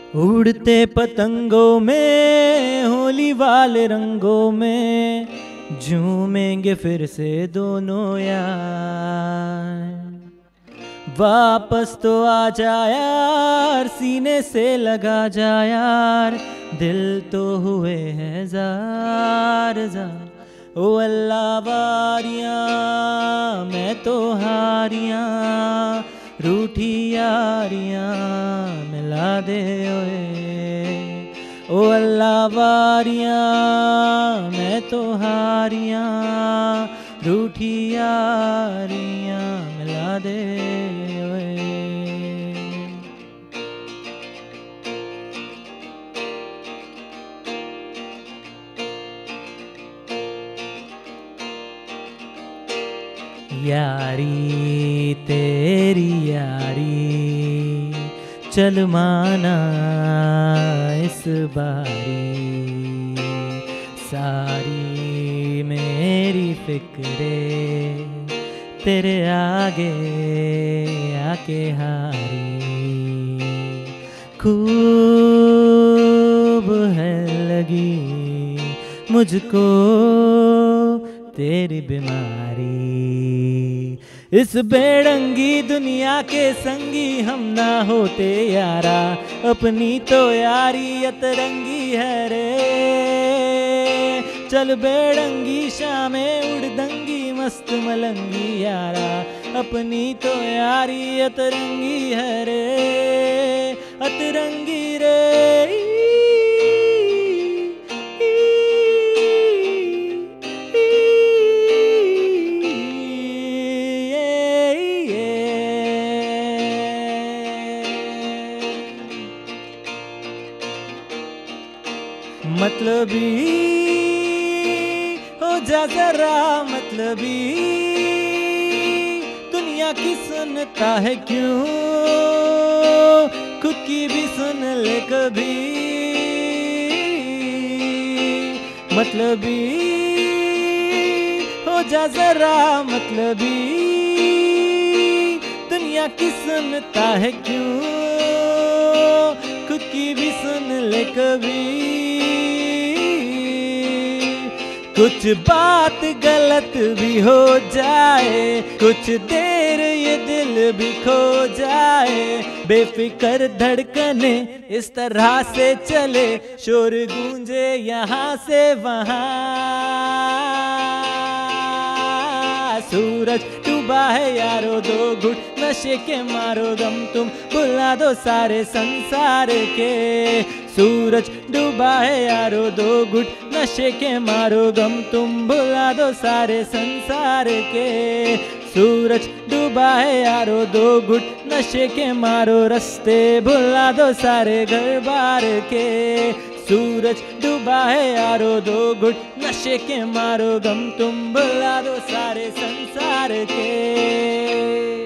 उड़ते पतंगों में होली वाले रंगों में झूमेंगे फिर से दोनों यार। वापस तो आ जा यार, सीने से लगा जा यार, दिल तो हुए हैं जार जार। ओ अल्लाह वारियां मैं तो हारियां, रूठी यारियां मिला दे ओए। ओ अल्लाह वारियां मैं तो हारियां, रूठी यारियां मिला दे ओए। यारी तेरी यारी चल माना इस बारी, सारी मेरी फिक्रे तेरे आगे आके हारी। खूब है लगी मुझको तेरी बीमारी, इस बेढंगी दुनिया के संगी हम ना होते यारा, अपनी तो यारी अतरंगी है रे। चल बेढंगी शामें उड़दंगी मस्त मलंगी यारा, अपनी तो यारी अतरंगी है रे, अतरंगी रे। मतलबी हो जा जरा मतलबी, दुनिया की सुनता है क्यों, खुद की भी सुन ले कभी। मतलबी हो जा जरा मतलबी, दुनिया की सुनता है क्यों, खुद की भी सुन ले कभी। कुछ बात गलत भी हो जाए, कुछ देर ये दिल भी खो जाए, बेफिक्र धड़कने इस तरह से चले, शोर गूंजे यहाँ से वहाँ। सूरज डूबा है यारो दो घुट नशे के मारो गम तुम भुला दो सारे संसार के। सूरज डूबा है यारो दो घुट नशे के मारो गम तुम भुला दो सारे संसार के। सूरज डूबा है यारो दो घुट नशे के मारो रास्ते भुला दो सारे घर बार के। सूरज डूबा है यारो दो घुट नशे के मारो गम तुम भुला दो सारे संसार के।